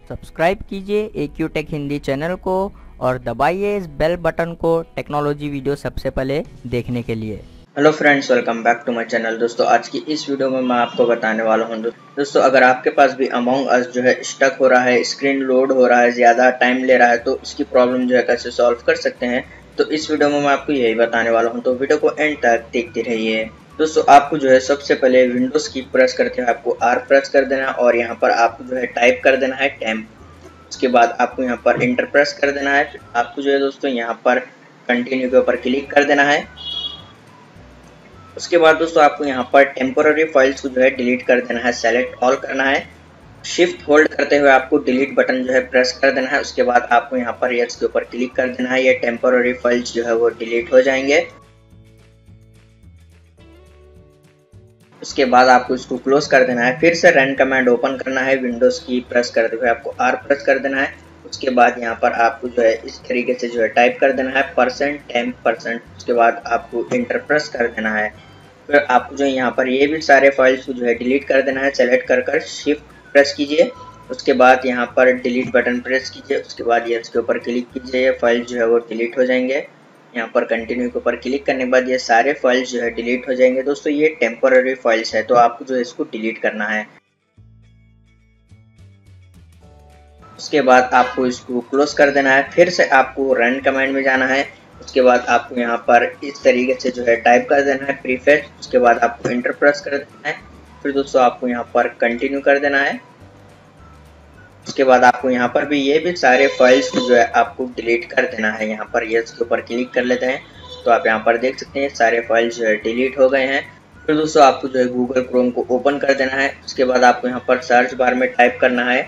Subscribe कीजिए AQ take Hindi channel को और दबाइए इस बेल बटन को टेक्नोलॉजी वीडियो सबसे पहले देखने के लिए। Hello friends, welcome back to my channel. दोस्तों, आज की इस वीडियो में मैं आपको बताने वाला हूं दोस्तों, अगर आपके पास भी अमंग अस जो है स्टक हो रहा है, स्क्रीन लोड हो रहा है, ज़्यादा टाइम ले रहा है, तो इसकी प्रॉब्लम जो है कैसे सॉल्व कर सकते हैं, तो इस वीडियो में मैं आपको यही बताने वाला हूँ। तो वीडियो को एंड तक देखते रहिए। दोस्तों, आपको जो है सबसे पहले विंडोज़ की प्रेस करते हुए आपको R प्रेस कर देना है और यहाँ पर आपको जो है टाइप कर देना है टेम्प। उसके बाद आपको यहाँ पर इंटर प्रेस कर देना है। आपको जो है दोस्तों यहाँ पर कंटिन्यू के ऊपर क्लिक कर देना है। उसके बाद दोस्तों आपको यहाँ पर टेम्पोररी फाइल्स को जो है डिलीट कर देना है, सेलेक्ट ऑल करना है। शिफ्ट होल्ड करते हुए आपको डिलीट बटन जो है प्रेस कर देना है। उसके बाद आपको यहाँ पर यस के ऊपर क्लिक कर देना है। ये टेम्पोररी फाइल्स जो है वो डिलीट हो जाएंगे। उसके बाद आपको इसको क्लोज कर देना है। फिर से रन कमांड ओपन करना है, विंडोज की प्रेस करते हुए आपको R प्रेस कर देना है। उसके बाद यहाँ पर आपको जो है इस तरीके से जो है टाइप कर देना है %temp%। उसके बाद आपको इंटर प्रेस कर देना है। फिर आपको जो यहाँ पर ये भी सारे फाइल्स को जो है डिलीट कर देना है। सेलेक्ट कर शिफ्ट प्रेस कीजिए। उसके बाद यहाँ पर डिलीट बटन प्रेस कीजिए। उसके बाद ये इसके ऊपर क्लिक कीजिए। ये फाइल जो है वो डिलीट हो जाएंगे। यहाँ पर कंटिन्यू के ऊपर क्लिक करने के बाद ये सारे फाइल्स जो है डिलीट हो जाएंगे। दोस्तों, ये टेम्पोररी फाइल्स है, तो आपको जो है इसको डिलीट करना है। उसके बाद आपको इसको क्लोज कर देना है। फिर से आपको रन कमांड में जाना है। उसके बाद आपको यहाँ पर इस तरीके से जो है टाइप कर देना है प्रीफेस। उसके बाद आपको इंटर प्रेस कर देना है। फिर दोस्तों आपको यहाँ पर कंटिन्यू कर देना है। उसके बाद आपको यहाँ पर भी ये भी सारे फाइल्स को जो है आपको डिलीट कर देना है। यहाँ पर यस के ऊपर क्लिक कर लेते हैं तो आप यहाँ पर देख सकते हैं सारे फाइल्स जो है डिलीट हो गए हैं। फिर दोस्तों आपको जो है गूगल क्रोम को ओपन कर देना है। उसके बाद आपको यहाँ पर सर्च बार में टाइप करना है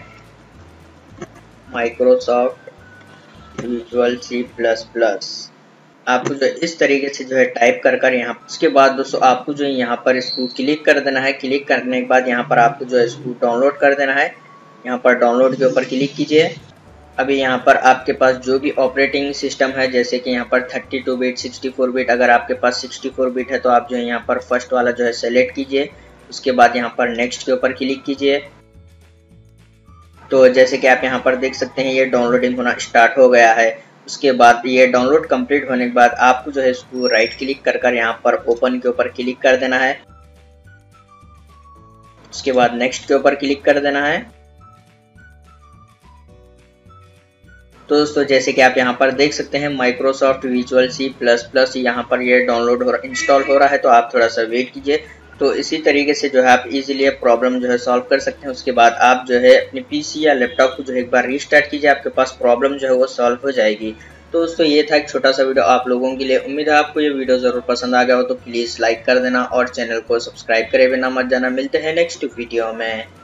माइक्रोसॉफ्ट विजुअल C++। आपको जो इस तरीके से जो है टाइप कर यहाँ, उसके बाद दोस्तों आपको जो है यहाँ पर इसको क्लिक कर देना है। क्लिक करने के बाद यहाँ पर आपको जो है इसको डाउनलोड कर देना है। यहाँ पर डाउनलोड के ऊपर क्लिक कीजिए। अभी यहाँ पर आपके पास जो भी ऑपरेटिंग सिस्टम है, जैसे कि यहाँ पर 32 बिट 64 बिट, अगर आपके पास 64 बिट है तो आप जो है यहाँ पर फर्स्ट वाला जो है सेलेक्ट कीजिए। उसके बाद यहाँ पर नेक्स्ट के ऊपर क्लिक कीजिए। तो जैसे कि आप यहाँ पर देख सकते हैं ये डाउनलोडिंग होना स्टार्ट हो गया है। उसके बाद ये डाउनलोड कंप्लीट होने के बाद आपको जो है इसको राइट क्लिक कर यहाँ पर ओपन के ऊपर क्लिक कर देना है। उसके बाद नेक्स्ट के ऊपर क्लिक कर देना है। तो दोस्तों जैसे कि आप यहाँ पर देख सकते हैं माइक्रोसॉफ्ट विजुअल C++ यहाँ पर ये डाउनलोड हो रहा, इंस्टॉल हो रहा है, तो आप थोड़ा सा वेट कीजिए। तो इसी तरीके से जो है आप इजीली प्रॉब्लम जो है सॉल्व कर सकते हैं। उसके बाद आप जो है अपने PC या लैपटॉप को जो है एक बार रीस्टार्ट कीजिए, आपके पास प्रॉब्लम जो है वो सॉल्व हो जाएगी। तो दोस्तों ये था एक छोटा सा वीडियो आप लोगों के लिए। उम्मीद है आपको ये वीडियो जरूर पसंद आ गया हो, तो प्लीज़ लाइक कर देना और चैनल को सब्सक्राइब करे बिना मत जाना। मिलते हैं नेक्स्ट वीडियो में।